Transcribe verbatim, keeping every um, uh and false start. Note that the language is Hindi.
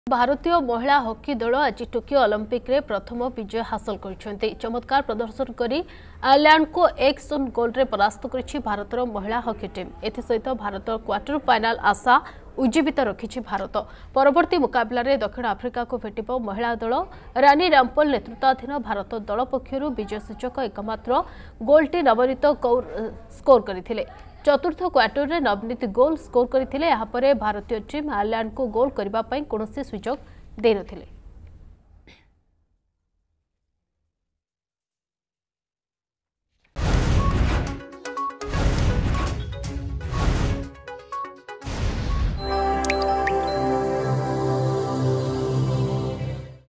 भारतीय महिला हॉकी दल आज टोकियो ओलंपिक रे प्रथम विजय हासिल कर चमत्कार प्रदर्शन कर आयरलैंड को एक शून्य गोल रे परास्त कर भारतर महिला हॉकी टीम एसत भारत क्वार्टर फाइनाल आशा उज्जीवित रखी भारत परवर्ती मुकाबला रे दक्षिण आफ्रिका को भेटिब महिला दल रानी रामपल नेतृत्वाधीन भारत दल पक्षर विजय सूचक एकमात्र गोलटी नवनीत कौर स्कोर करथिले। चतुर्थ क्वार्टर रे नवनीत गोल स्कोर करथिले। यहाँ परे भारतीय टीम आयरलैंड को गोल करबा पई कोनोसी सुযোগ देनथिले।